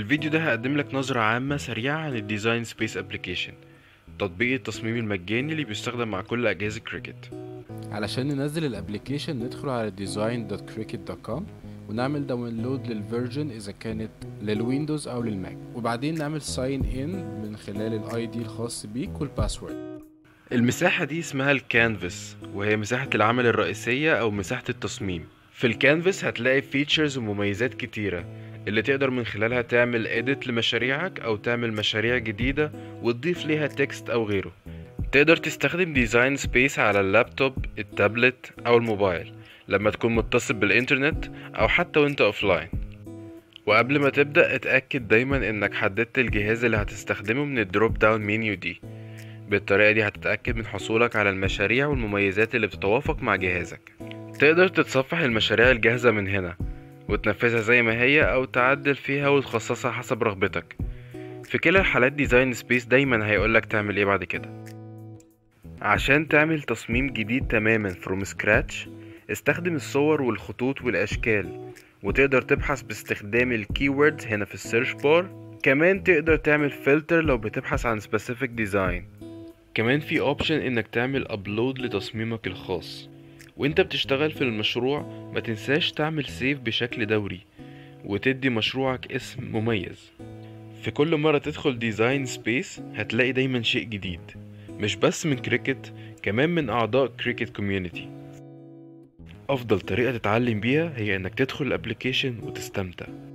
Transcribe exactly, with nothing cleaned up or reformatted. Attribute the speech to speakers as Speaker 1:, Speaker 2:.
Speaker 1: الفيديو ده هقدم لك نظرة عامة سريعة عن الديزاين سبيس ابليكيشن، تطبيق التصميم المجاني اللي بيستخدم مع كل أجهزة كريكت.
Speaker 2: علشان ننزل الابليكيشن ندخل على design dot cricut dot com ونعمل داونلود للفيرجن اذا كانت للويندوز او للماك، وبعدين نعمل ساين ان من خلال الاي دي الخاص بيك والباسورد.
Speaker 1: المساحة دي اسمها الكانفاس، وهي مساحة العمل الرئيسية أو مساحة التصميم. في الكانفاس هتلاقي فيتشرز ومميزات كتيرة اللي تقدر من خلالها تعمل edit لمشاريعك أو تعمل مشاريع جديدة وتضيف ليها تكست أو غيره. تقدر تستخدم ديزاين سبيس على اللابتوب، التابلت أو الموبايل لما تكون متصل بالإنترنت أو حتى وانت أوفلاين. وقبل ما تبدأ اتأكد دايما انك حددت الجهاز اللي هتستخدمه من الدروب داون مينيو دي. بالطريقة دي هتتأكد من حصولك على المشاريع والمميزات اللي بتتوافق مع جهازك. تقدر تتصفح المشاريع الجاهزة من هنا وتنفذها زي ما هي أو تعدل فيها وتخصصها حسب رغبتك. في كلا الحالات ديزاين سبيس دايما هيقولك تعمل ايه بعد كده. عشان تعمل تصميم جديد تماما from scratch، استخدم الصور والخطوط والأشكال، وتقدر تبحث باستخدام الكيوردز هنا في السيرش بار. كمان تقدر تعمل فلتر لو بتبحث عن specific design. كمان في اوبشن انك تعمل ابلود لتصميمك الخاص. وانت بتشتغل في المشروع ما تنساش تعمل سيف بشكل دوري وتدي مشروعك اسم مميز. في كل مرة تدخل ديزاين سبيس هتلاقي دايما شيء جديد، مش بس من كريكت، كمان من اعضاء كريكت كوميونيتي. افضل طريقة تتعلم بيها هي انك تدخل الابليكيشن وتستمتع.